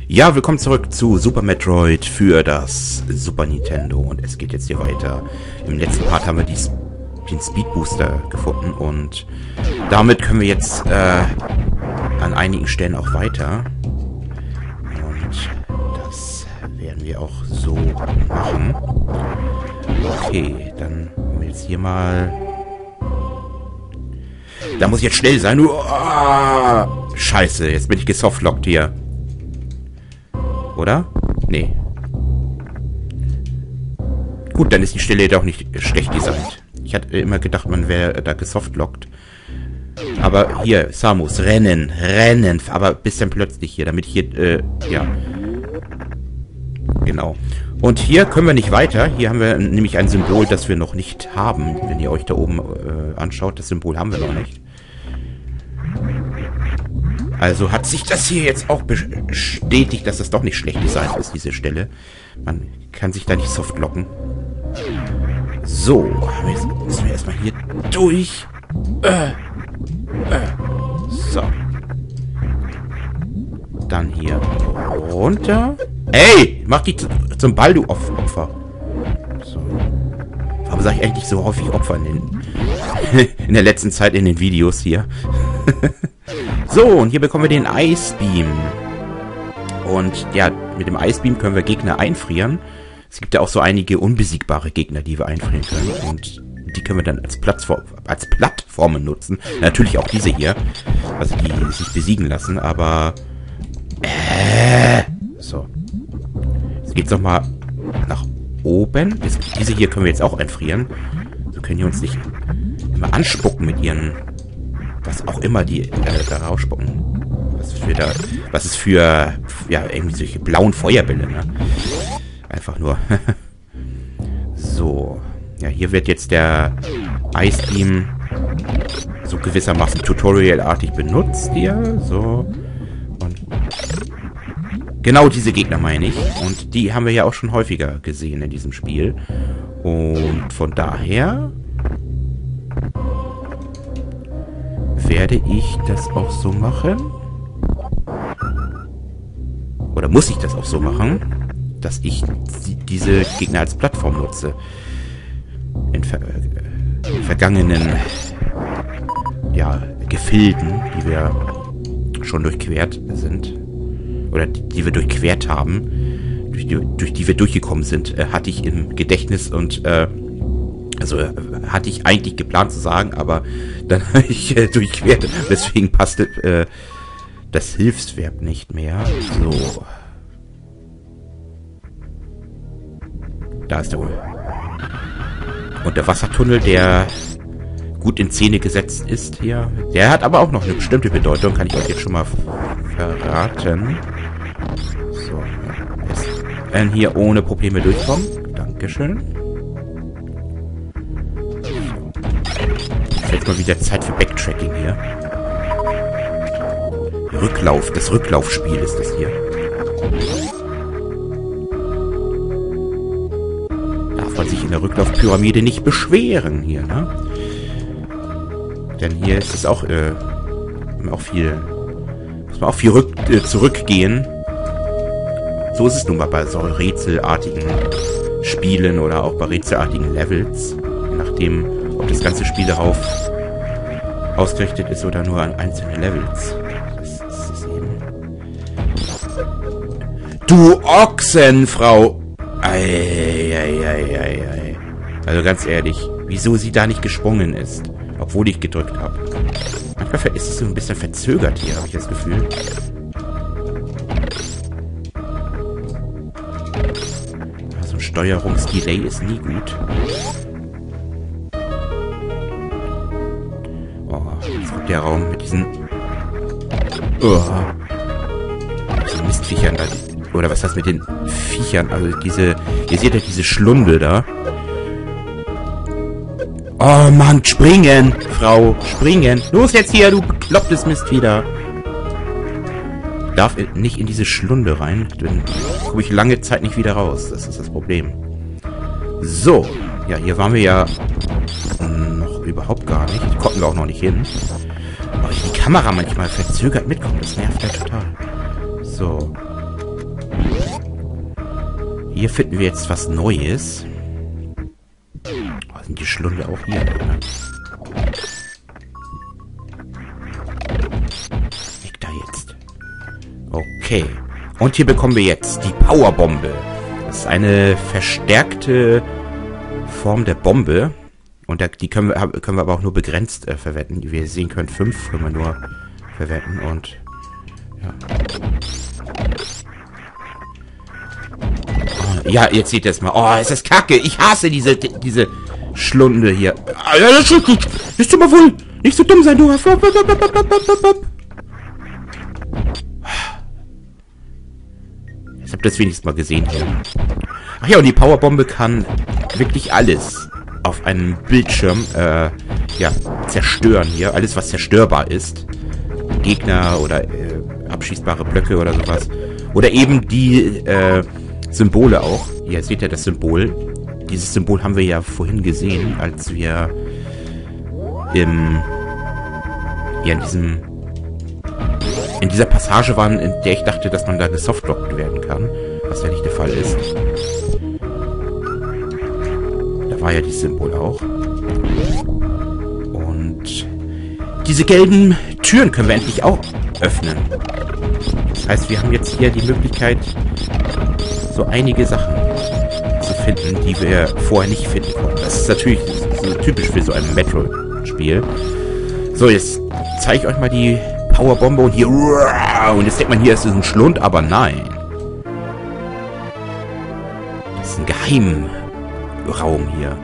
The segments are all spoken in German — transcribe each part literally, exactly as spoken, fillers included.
Ja, willkommen zurück zu Super Metroid für das Super Nintendo und es geht jetzt hier weiter. Im letzten Part haben wir die, den Speed Booster gefunden und damit können wir jetzt äh, an einigen Stellen auch weiter. Und das werden wir auch so machen. Okay, dann haben wir jetzt hier mal... Da muss ich jetzt schnell sein. Uah! Scheiße, jetzt bin ich gesoftlockt hier. Oder? Nee. Gut, dann ist die Stelle doch nicht schlecht designt. Ich hatte immer gedacht, man wäre da gesoftlockt. Aber hier, Samus, rennen, rennen. Aber bis dann plötzlich hier, damit ich hier, äh, ja. Genau. Und hier können wir nicht weiter. Hier haben wir nämlich ein Symbol, das wir noch nicht haben. Wenn ihr euch da oben äh, anschaut, das Symbol haben wir noch nicht. Also hat sich das hier jetzt auch bestätigt, dass das doch nicht schlecht designt ist, diese Stelle. Man kann sich da nicht softlocken. So, jetzt müssen wir erstmal hier durch. Äh, äh, so. Dann hier runter. Ey, mach die zum Ball, du Opfer. So. Warum sage ich eigentlich so häufig Opfer in, den, in der letzten Zeit in den Videos hier? So, und hier bekommen wir den Ice Beam. Und ja, mit dem Ice Beam können wir Gegner einfrieren. Es gibt ja auch so einige unbesiegbare Gegner, die wir einfrieren können. Und die können wir dann als Plattform, als Plattformen nutzen. Natürlich auch diese hier. Also die sich besiegen lassen, aber... Äh, so. Jetzt geht's nochmal nach oben. Jetzt, diese hier können wir jetzt auch einfrieren. So können die uns nicht immer anspucken mit ihren... Was auch immer die äh, da rausspucken. Was für da, was ist für, ja, irgendwie solche blauen Feuerbälle, ne? Einfach nur. So. Ja, hier wird jetzt der Ice Beam so gewissermaßen tutorialartig benutzt hier. So. Und genau diese Gegner meine ich. Und die haben wir ja auch schon häufiger gesehen in diesem Spiel. Und von daher... werde ich das auch so machen? Oder muss ich das auch so machen, dass ich die, diese Gegner als Plattform nutze? In, ver in vergangenen ja, Gefilden, die wir schon durchquert sind, oder die, die wir durchquert haben, durch die, durch die wir durchgekommen sind, äh, hatte ich im Gedächtnis und äh, Also äh, hatte ich eigentlich geplant zu sagen, aber dann habe ich äh, durchquert. Deswegen passte äh, das Hilfsverb nicht mehr. So. Da ist der Uhr. Und der Wassertunnel, der gut in Szene gesetzt ist hier. Der hat aber auch noch eine bestimmte Bedeutung, kann ich euch jetzt schon mal verraten. So. Jetzt werden hier ohne Probleme durchkommen. Dankeschön. Jetzt mal wieder Zeit für Backtracking hier. Rücklauf, das Rücklaufspiel ist das hier. Darf man sich in der Rücklaufpyramide nicht beschweren hier, ne? Denn hier ist es auch, äh, auch viel, muss man auch viel rück, äh, zurückgehen. So ist es nun mal bei so rätselartigen Spielen oder auch bei rätselartigen Levels. Je nachdem, ob das ganze Spiel darauf ausgerichtet ist oder nur an einzelne Levels. Das ist es eben. Du Ochsenfrau! Ei, ei, ei, ei, ei. Also ganz ehrlich, wieso sie da nicht gesprungen ist, obwohl ich gedrückt habe. Manchmal ist es so ein bisschen verzögert hier, habe ich das Gefühl. So ein Steuerungsdelay ist nie gut. Der Raum mit diesen oh, diesen Mistviechern da. Oder was heißt mit den Viechern? Also diese, ihr seht ja diese Schlunde da. Oh Mann, springen, Frau, springen. Los jetzt hier, du beklopptes Mistvieh. Ich darf nicht in diese Schlunde rein. Dann komme ich lange Zeit nicht wieder raus. Das ist das Problem. So, ja, hier waren wir ja noch überhaupt gar nicht. Hier konnten wir auch noch nicht hin. Aber die Kamera manchmal verzögert mitkommt, das nervt ja total. So. hier finden wir jetzt was Neues. Oh, sind die Schlunde auch hier? Ne? Weg da jetzt. Okay. Und hier bekommen wir jetzt die Powerbombe. Das ist eine verstärkte Form der Bombe. Und da, die können wir, können wir aber auch nur begrenzt äh, verwenden. Wie ihr sehen könnt, fünf können wir nur verwenden. Und ja. Oh, ja, jetzt seht ihr es mal. Oh, ist das kacke. Ich hasse diese, diese Schlunde hier. Ah, ja, das ist gut. Bist du mal wohl nicht so dumm sein, du. Jetzt habt ihr das wenigstens mal gesehen hier. Ach ja, und die Powerbombe kann wirklich alles auf einem Bildschirm äh, ja, zerstören hier. Alles, was zerstörbar ist. Gegner oder äh, abschießbare Blöcke oder sowas. Oder eben die äh, Symbole auch. Hier seht ihr das Symbol. Dieses Symbol haben wir ja vorhin gesehen, als wir im ja, in diesem in dieser Passage waren, in der ich dachte, dass man da gesoftlockt werden kann. Was ja nicht der Fall ist. Da war ja dieses Symbol auch. Und diese gelben Türen können wir endlich auch öffnen. Das heißt, wir haben jetzt hier die Möglichkeit, so einige Sachen zu finden, die wir vorher nicht finden konnten. Das ist natürlich so typisch für so ein Metro-Spiel. So, jetzt zeige ich euch mal die Powerbombe und hier... Und jetzt denkt man, hier ist es ein Schlund, aber nein. Das ist ein Geheimraum hier.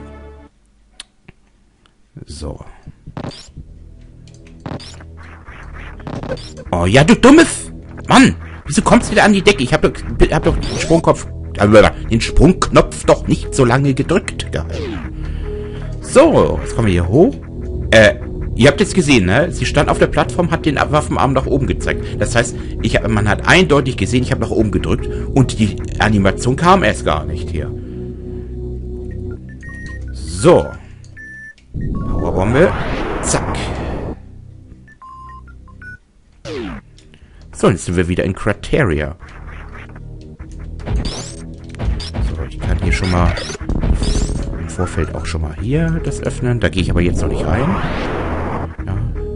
So. Oh ja, du dummes... Mann! Wieso kommst du wieder an die Decke? Ich hab doch, hab doch den Sprungkopf... Den Sprungknopf doch nicht so lange gedrückt gehalten. So, jetzt kommen wir hier hoch. Äh, ihr habt jetzt gesehen, ne? Sie stand auf der Plattform, hat den Waffenarm nach oben gezeigt. Das heißt, ich hab, man hat eindeutig gesehen, ich habe nach oben gedrückt und die Animation kam erst gar nicht hier. So. Powerbombe. Zack. So, jetzt sind wir wieder in Crateria. So, ich kann hier schon mal im Vorfeld auch schon mal hier das öffnen. Da gehe ich aber jetzt noch nicht rein. Ja.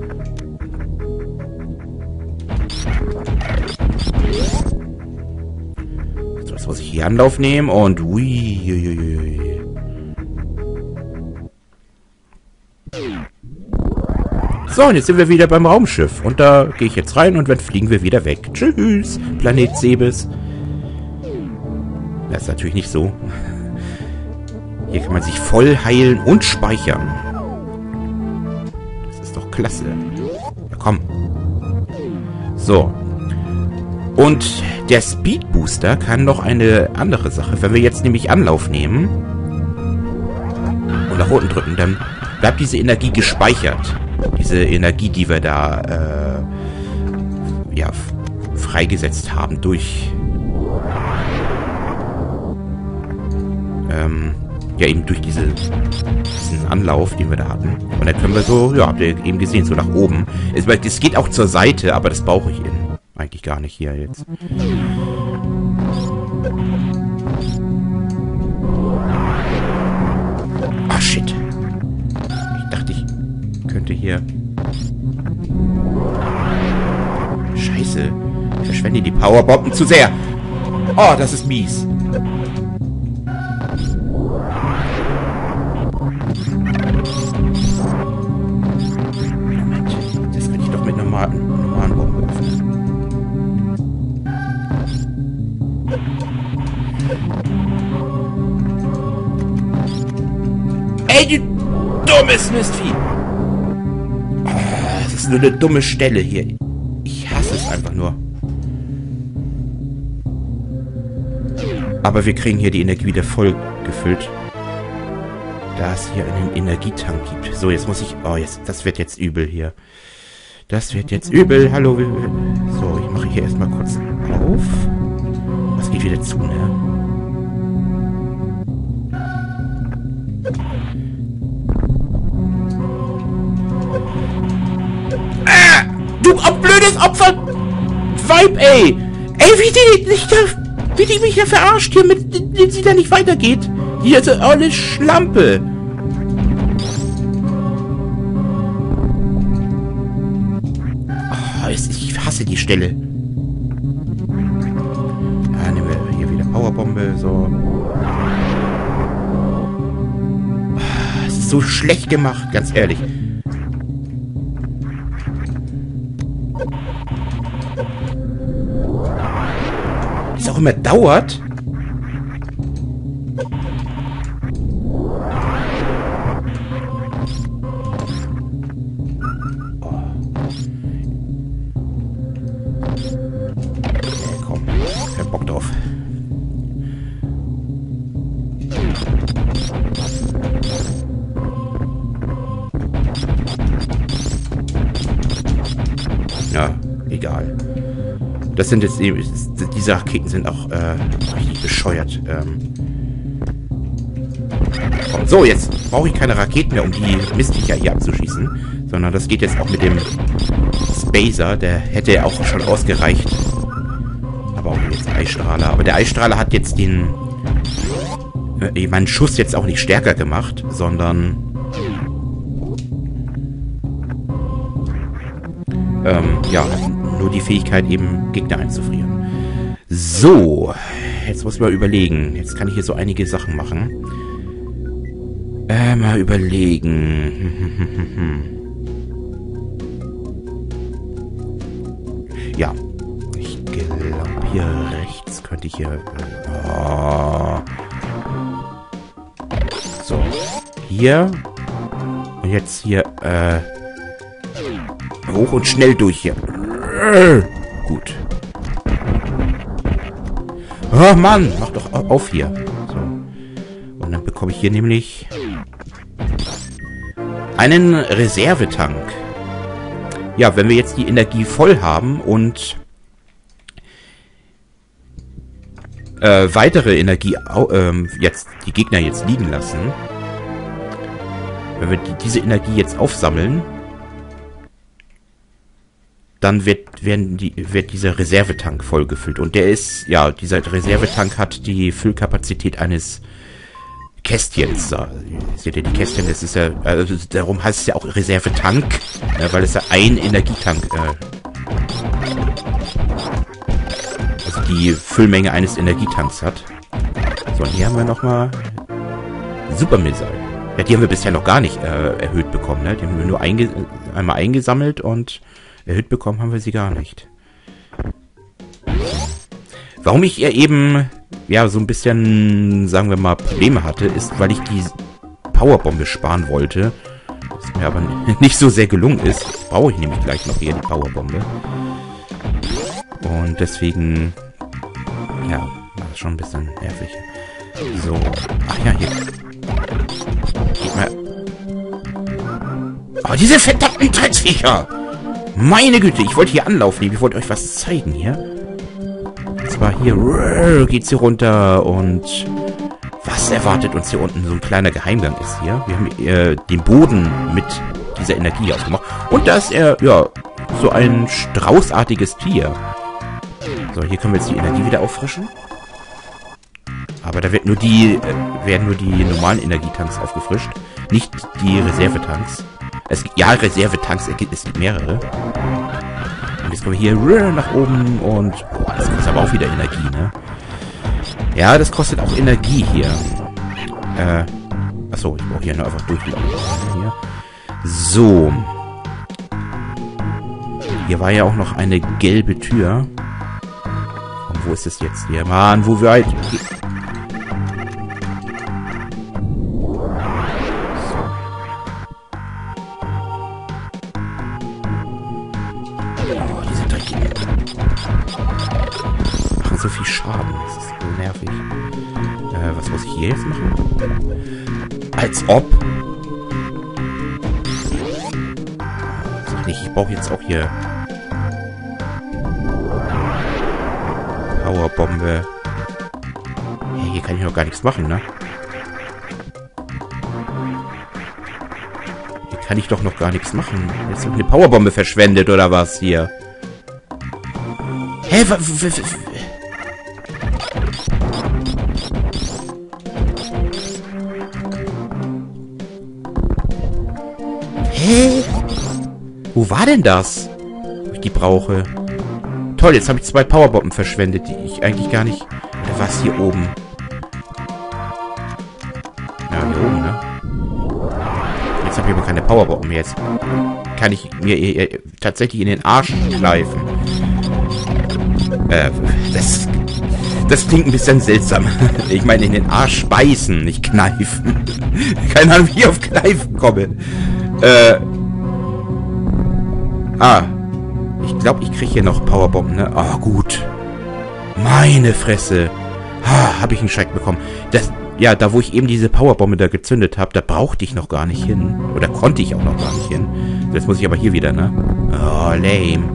So, jetzt muss ich hier Anlauf nehmen und ui, ui, ui, ui. So, und jetzt sind wir wieder beim Raumschiff. Und da gehe ich jetzt rein und dann fliegen wir wieder weg. Tschüss, Planet Sebes. Das ist natürlich nicht so. Hier kann man sich voll heilen und speichern. Das ist doch klasse. Ja, komm. So. Und der Speed Booster kann noch eine andere Sache. Wenn wir jetzt nämlich Anlauf nehmen und nach unten drücken, dann bleibt diese Energie gespeichert. Diese Energie, die wir da äh, ja, freigesetzt haben durch ähm, ja eben durch diese, diesen Anlauf, den wir da hatten. Und dann können wir so, ja, habt ihr eben gesehen, so nach oben. Es, es geht auch zur Seite, aber das brauche ich in, eigentlich gar nicht hier jetzt. Ah, shit. Ich dachte, ich könnte hier... Scheiße. Ich verschwende die Powerbomben zu sehr. Oh, das ist mies. Moment. Das kann ich doch mit normalen, normalen Bomben öffnen. Ey, du dummes Mistvieh! Oh, das ist nur eine dumme Stelle hier. Ich hasse es einfach nur. Aber wir kriegen hier die Energie wieder voll gefüllt. Da es hier einen Energietank gibt. So, jetzt muss ich... Oh, jetzt, das wird jetzt übel hier. Das wird jetzt übel. Hallo. So, ich mache hier erstmal kurz auf. Das geht wieder zu, ne? Ah! Du blödes Opfer! Weib, ey! Ey, wie die nicht... Wie die mich ja verarscht hier, mit dem sie da nicht weitergeht. Hier ist eine Schlampe. Oh, ich hasse die Stelle. Ja, nehmen wir hier wieder Powerbombe, so. Es ist so schlecht gemacht, ganz ehrlich. Es auch immer dauert. Ja, egal. Das sind jetzt eben, diese Raketen sind auch äh, richtig bescheuert. Ähm. So, jetzt brauche ich keine Raketen mehr, um die Mistviecher hier abzuschießen, sondern das geht jetzt auch mit dem Spacer. Der hätte ja auch schon ausgereicht. Aber auch jetzt Eisstrahler. Aber der Eisstrahler hat jetzt den äh, meinen Schuss jetzt auch nicht stärker gemacht, sondern Ähm, ja, nur die Fähigkeit eben Gegner einzufrieren. So, jetzt muss ich mal überlegen. Jetzt kann ich hier so einige Sachen machen. Äh, mal überlegen. Ja, ich glaube hier rechts könnte ich hier... Oh. So, hier. Und jetzt hier, äh... hoch und schnell durch hier. Gut. Oh Mann, mach doch auf hier. So. Und dann bekomme ich hier nämlich einen Reservetank. Ja, wenn wir jetzt die Energie voll haben und äh, weitere Energie ähm, jetzt die Gegner jetzt liegen lassen, wenn wir die, diese Energie jetzt aufsammeln, dann wird, werden die, wird dieser Reservetank vollgefüllt. Und der ist, ja, dieser Reservetank hat die Füllkapazität eines Kästchens. Da seht ihr die Kästchen, das ist ja, also darum heißt es ja auch Reservetank, ja, weil es ja ein Energietank, äh, also die Füllmenge eines Energietanks hat. So, und hier haben wir nochmal Super Missile. Ja, die haben wir bisher noch gar nicht äh, erhöht bekommen, ne? Die haben wir nur einge einmal eingesammelt und erhöht bekommen haben wir sie gar nicht. Warum ich ihr eben, ja, so ein bisschen, sagen wir mal, Probleme hatte, ist, weil ich die Powerbombe sparen wollte. Das mir aber nicht so sehr gelungen ist. Das brauche ich nämlich gleich noch hier, die Powerbombe. Und deswegen, ja, war das schon ein bisschen nervig. So, ach ja, hier. Geht mal. Oh, diese verdammten Drecksviecher! Meine Güte, ich wollte hier Anlauf nehmen. Ich wollte euch was zeigen hier. Und zwar hier geht's hier runter und was erwartet uns hier unten? So ein kleiner Geheimgang ist hier. Wir haben äh, den Boden mit dieser Energie ausgemacht. Und da ist er, ja, so ein straußartiges Tier. So, hier können wir jetzt die Energie wieder auffrischen. Aber da wird nur die, äh, werden nur die normalen Energietanks aufgefrischt. Nicht die Reservetanks. Es gibt, ja, Reservetanks, es gibt, es gibt mehrere. Und jetzt kommen wir hier nach oben und... Boah, das kostet aber auch wieder Energie, ne? Ja, das kostet auch Energie hier. Äh, achso, ich brauche hier nur einfach durchlaufen. Hier. So. Hier war ja auch noch eine gelbe Tür. Und wo ist es jetzt hier? Mann, wo wir halt... So viel Schaden. Das ist so nervig. Äh, was muss ich hier jetzt machen? Als ob. Sag nicht, ich brauche jetzt auch hier Powerbombe. Hey, hier kann ich noch gar nichts machen, ne? Hier kann ich doch noch gar nichts machen. Jetzt habe ich eine Powerbombe verschwendet, oder was hier? Hä, Hä? Wo war denn das? Wo ich die brauche. Toll, jetzt habe ich zwei Powerbomben verschwendet, die ich eigentlich gar nicht... Oder war es hier oben? Ja, hier oben, ne? Jetzt habe ich aber keine Powerbomben mehr. Jetzt kann ich mir äh, tatsächlich in den Arsch schleifen. Äh, das... Das klingt ein bisschen seltsam. Ich meine, in den Arsch speisen, nicht kneifen. Keine Ahnung, wie ich auf Kneifen komme. Äh... Ah. Ich glaube, ich kriege hier noch Powerbomben, ne? Ah, oh, gut. Meine Fresse. Ha, habe ich einen Schreck bekommen. Das, ja, da wo ich eben diese Powerbombe da gezündet habe, da brauchte ich noch gar nicht hin. Oder konnte ich auch noch gar nicht hin. Jetzt muss ich aber hier wieder, ne? Oh, lame.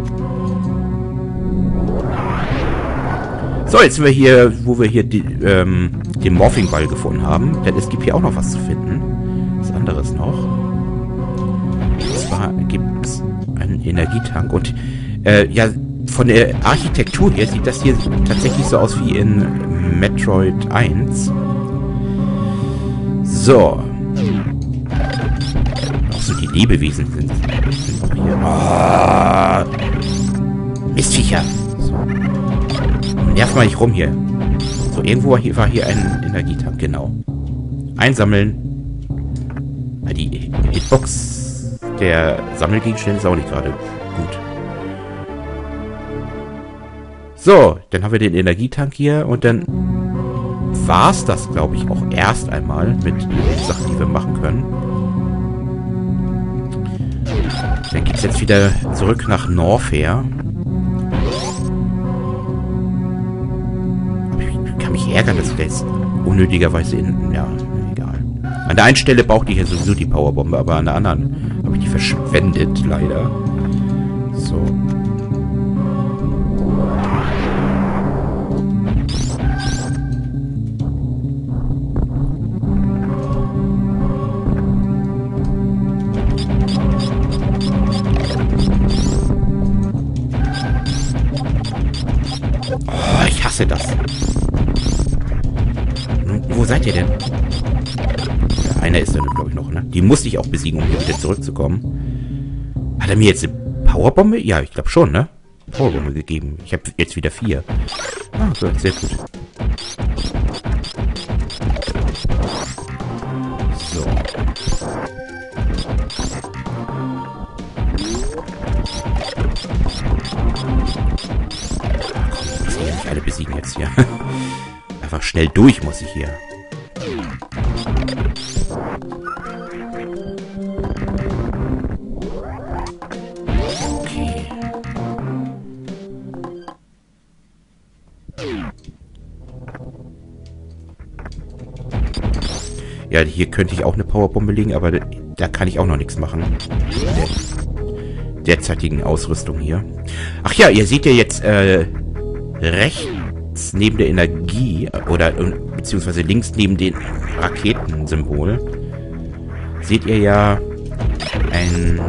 So, jetzt sind wir hier, wo wir hier die, ähm, den Morphing-Ball gefunden haben. Denn es gibt hier auch noch was zu finden. Was anderes noch. Und zwar gibt es einen Energietank. Und, äh, ja, von der Architektur her sieht das hier tatsächlich so aus wie in Metroid eins. So. Auch so die Lebewesen sind, sind auch hier. Oh, Mistviecher. So. Nerv mal nicht rum hier. So, irgendwo war hier, war hier ein Energietank, genau. Einsammeln. Die Hitbox der Sammelgegenstände ist auch nicht gerade gut. So, dann haben wir den Energietank hier und dann war es das, glaube ich, auch erst einmal mit den Sachen, die wir machen können. Dann geht es jetzt wieder zurück nach Norfair. Ärgern, dass ich da jetzt unnötigerweise in... Ja, egal. An der einen Stelle brauchte ich ja sowieso die Powerbombe, aber an der anderen habe ich die verschwendet, leider. So. Oh, ich hasse das. Wo seid ihr denn? Ja, einer ist da, glaube ich, noch, ne? Die musste ich auch besiegen, um hier wieder zurückzukommen. Hat er mir jetzt eine Powerbombe? Ja, ich glaube schon, ne? Powerbombe gegeben. Ich habe jetzt wieder vier. Ah, gut, sehr gut. So. Ich muss ja nicht alle besiegen jetzt hier. Einfach schnell durch muss ich hier. Okay. Ja, hier könnte ich auch eine Powerbombe legen, aber da kann ich auch noch nichts machen. Der derzeitigen Ausrüstung hier. Ach ja, ihr seht ja jetzt äh, rechts neben der Energie oder beziehungsweise links neben dem Raketensymbol seht ihr ja ein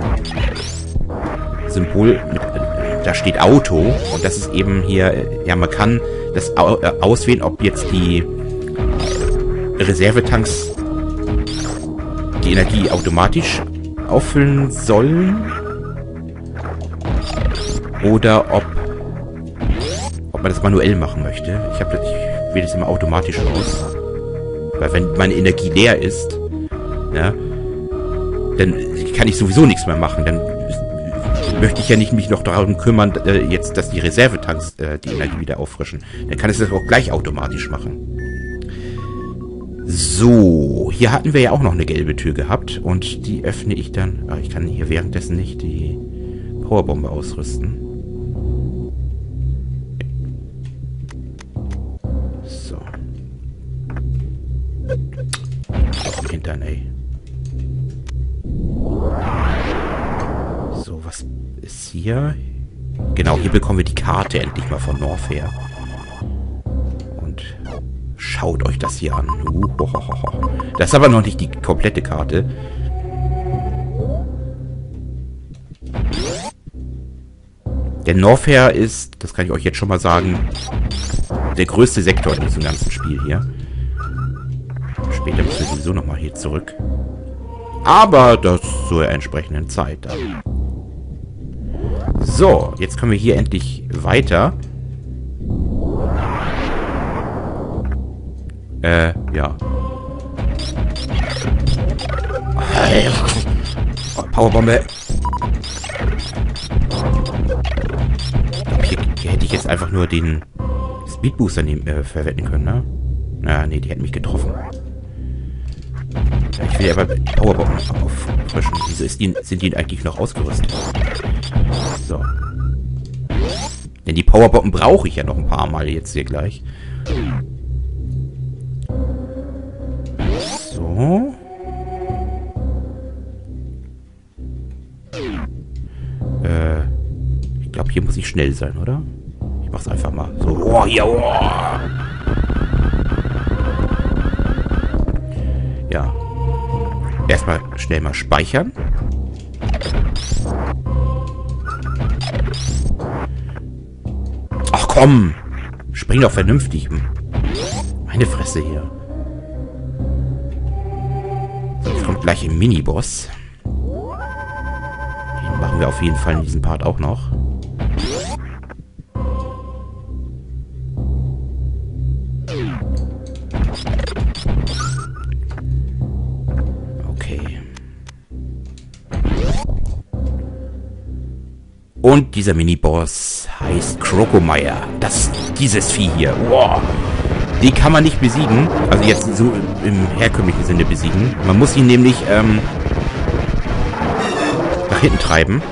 Symbol mit, da steht Auto und das ist eben hier, ja, man kann das auswählen, ob jetzt die Reservetanks die Energie automatisch auffüllen sollen oder ob ob man das manuell machen möchte. Ich habe ich wähle das immer automatisch aus, weil wenn meine Energie leer ist, ja, dann kann ich sowieso nichts mehr machen. Dann möchte ich ja nicht mich noch darum kümmern, äh, jetzt, dass die Reservetanks äh, die Energie wieder auffrischen. Dann kann es das auch gleich automatisch machen. So, hier hatten wir ja auch noch eine gelbe Tür gehabt und die öffne ich dann. Ah, ich kann hier währenddessen nicht die Powerbombe ausrüsten. So. Auf den Hintern, ey. So, was ist hier? Genau, hier bekommen wir die Karte endlich mal von Norfair. Und schaut euch das hier an. Das ist aber noch nicht die komplette Karte. Der Norfair ist, das kann ich euch jetzt schon mal sagen, der größte Sektor in diesem ganzen Spiel hier. Später müssen wir sowieso nochmal hier zurück. Aber das zur entsprechenden Zeit dann. So, jetzt können wir hier endlich weiter. Äh, ja. Oh, Powerbombe. Hier, hier hätte ich jetzt einfach nur den Speedbooster nehmen, äh, verwenden können, ne? Na, nee, die hätten mich getroffen. Ich will aber Powerbomben auffrischen. Wieso ist die, sind die eigentlich noch ausgerüstet? So. Denn die Powerbomben brauche ich ja noch ein paar Mal jetzt hier gleich. So. Äh, ich glaube, hier muss ich schnell sein, oder? Ich mach's einfach mal. So, oh, hier, oh. Ja. Erstmal schnell mal speichern. Ach komm! Spring doch vernünftig. Meine Fresse hier. Jetzt kommt gleich ein Miniboss. Den machen wir auf jeden Fall in diesem Part auch noch. Und dieser Miniboss heißt Krokomire. Das, dieses Vieh hier. Wow. Den kann man nicht besiegen. Also jetzt so im herkömmlichen Sinne besiegen. Man muss ihn nämlich ähm, nach hinten treiben.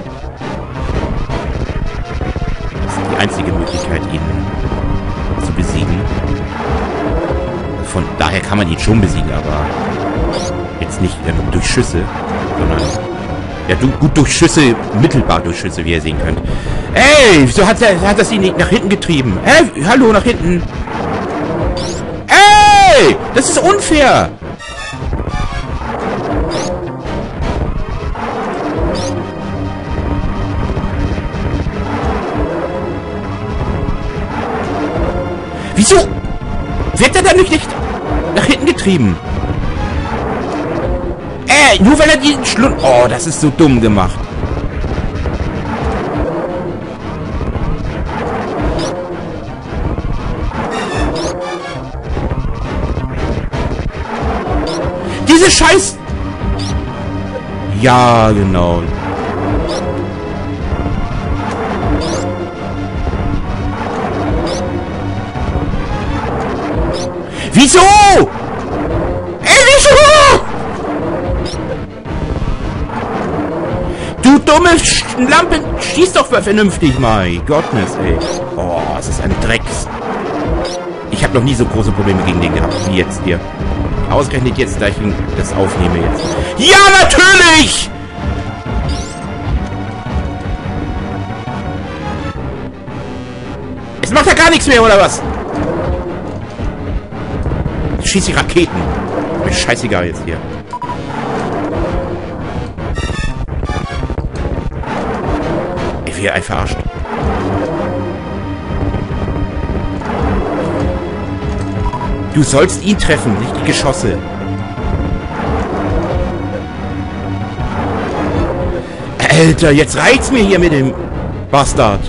Das ist die einzige Möglichkeit, ihn zu besiegen. Von daher kann man ihn schon besiegen, aber jetzt nicht ähm, durch Schüsse, sondern... Ja, du, gut durch Schüsse, mittelbar durch Schüsse, wie ihr sehen könnt. Ey, wieso hat, er, hat das ihn nicht nach hinten getrieben? Ey, hallo, nach hinten. Ey, das ist unfair. Wieso wird er dadurch nicht nach hinten getrieben? Ey, nur weil er diesen Schlund... Oh, das ist so dumm gemacht. Diese Scheiß... Ja, genau. Wieso? Ey, wieso? Du dumme Lampe, schieß doch mal vernünftig, mein Gottness, ey. Oh, es ist ein Drecks. Ich habe noch nie so große Probleme gegen den gehabt, wie jetzt hier. Ausgerechnet jetzt, da ich das aufnehme jetzt. Ja, natürlich! Es macht ja gar nichts mehr, oder was? Ich schieß die Raketen. Mir scheißegal jetzt hier. Ich werde einfach verarscht. Du sollst ihn treffen, nicht die Geschosse. Alter, jetzt reicht's mir hier mit dem Bastard.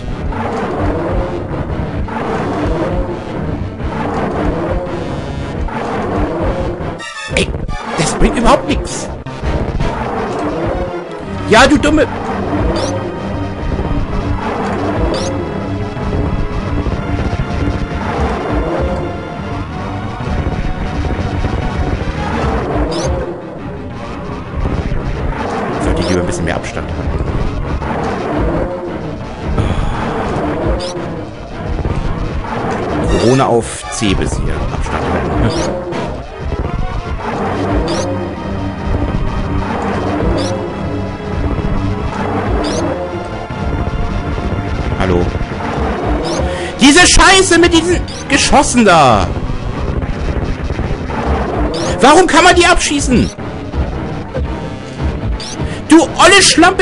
Ey, das bringt überhaupt nichts. Ja, du dumme... Sollte ich lieber ein bisschen mehr Abstand haben. Corona auf C bis hier. Abstand halten. Hallo. Diese Scheiße mit diesen Geschossen da. Warum kann man die abschießen? Du olle Schlampe.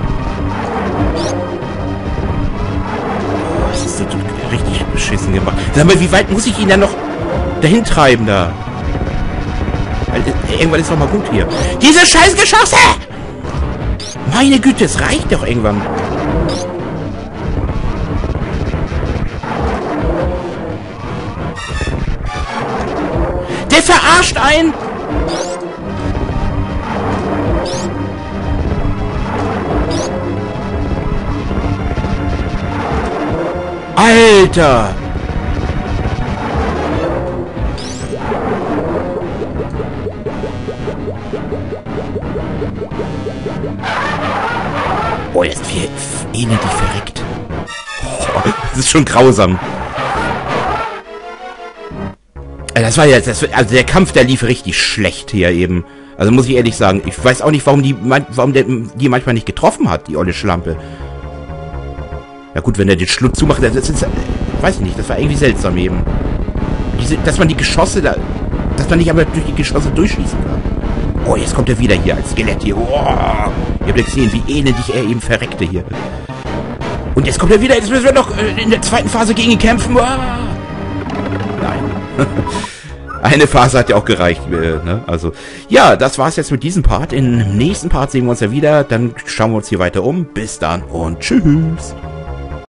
Das ist so richtig beschissen gemacht. Sag mal, wie weit muss ich ihn dann noch dahin treiben da? Weil, äh, irgendwann ist doch mal gut hier. Diese scheiß Geschosse! Meine Güte, es reicht doch irgendwann. Der verarscht einen! Alter! Oh, jetzt wie elendig verreckt. Oh, das ist schon grausam. Das war jetzt, das, also der Kampf, der lief richtig schlecht hier eben. Also muss ich ehrlich sagen, ich weiß auch nicht, warum die, warum der die manchmal nicht getroffen hat, die olle Schlampe. Ja gut, wenn er den Schlund zumacht, das ist, weiß ich nicht, das war irgendwie seltsam eben. Diese, dass man die Geschosse da, dass man nicht aber durch die Geschosse durchschießen kann. Oh, jetzt kommt er wieder hier als Skelett hier. Oh, ihr habt ja gesehen, wie elendig er eben verreckte hier. Und jetzt kommt er wieder, jetzt müssen wir noch in der zweiten Phase gegen ihn kämpfen. Oh. Nein. Eine Phase hat ja auch gereicht. Äh, ne? Also, ja, das war's jetzt mit diesem Part. Im nächsten Part sehen wir uns ja wieder. Dann schauen wir uns hier weiter um. Bis dann und tschüss.